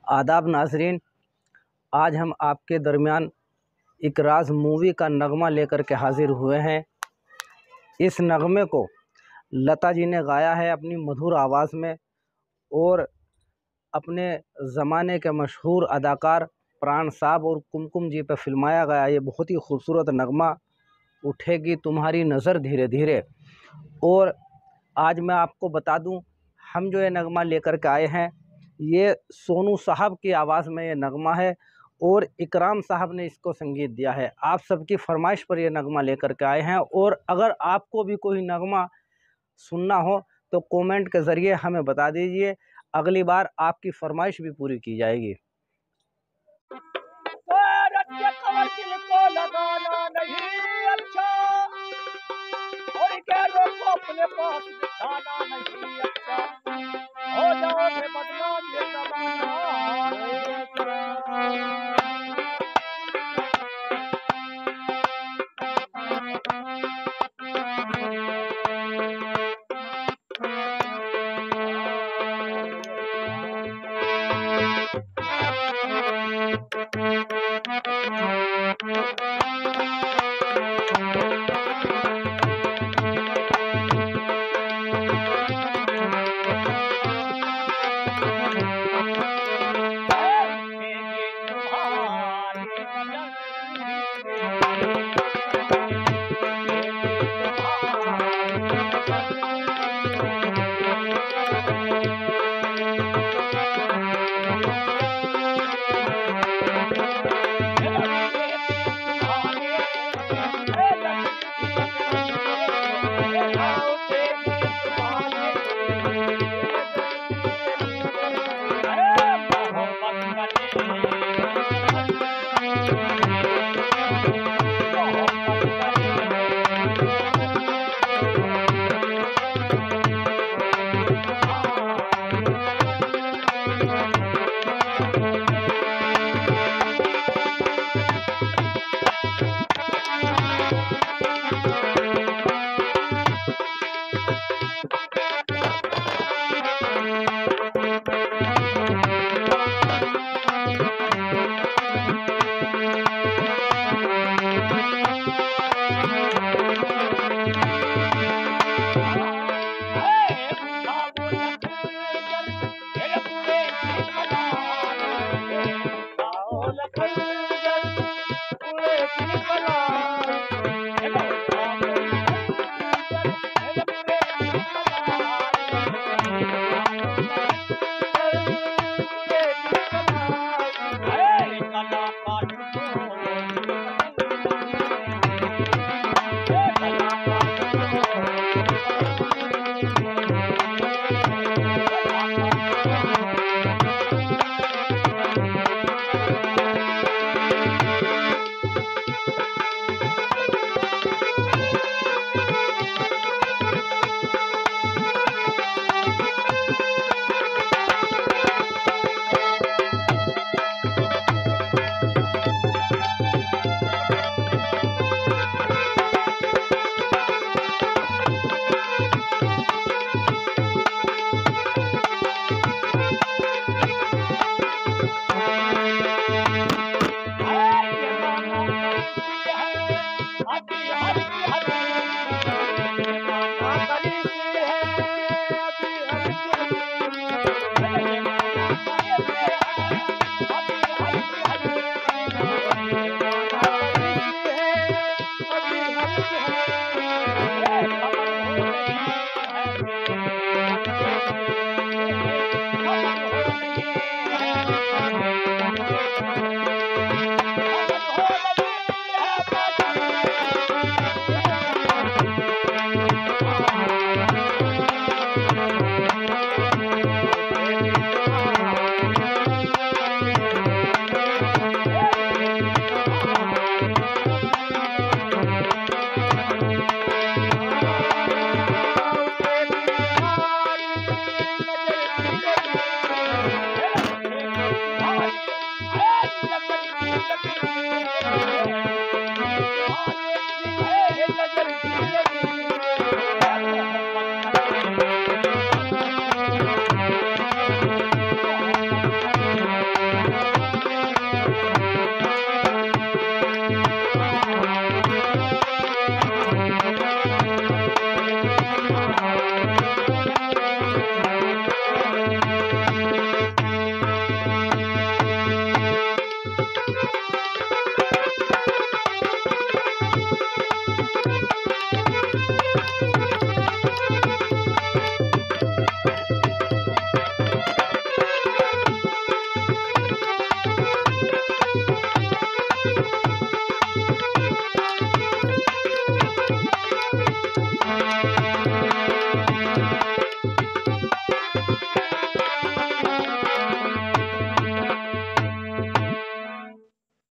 आदाब नाजरीन, आज हम आपके दरमियान इकराज़ मूवी का नगमा लेकर के हाज़िर हुए हैं। इस नगमे को लता जी ने गाया है अपनी मधुर आवाज़ में और अपने ज़माने के मशहूर अदाकार प्राण साहब और कुमकुम जी पर फिल्माया गया। ये बहुत ही खूबसूरत नगमा उठेगी तुम्हारी नज़र धीरे धीरे। और आज मैं आपको बता दूं, हम जो ये नगमा लेकर के आए हैं, ये सोनू साहब की आवाज़ में ये नगमा है और इकराम साहब ने इसको संगीत दिया है। आप सबकी फरमाइश पर ये नगमा लेकर के आए हैं। और अगर आपको भी कोई नगमा सुनना हो तो कमेंट के ज़रिए हमें बता दीजिए, अगली बार आपकी फरमाइश भी पूरी की जाएगी। अपने पास बिठाना नहीं अच्छा,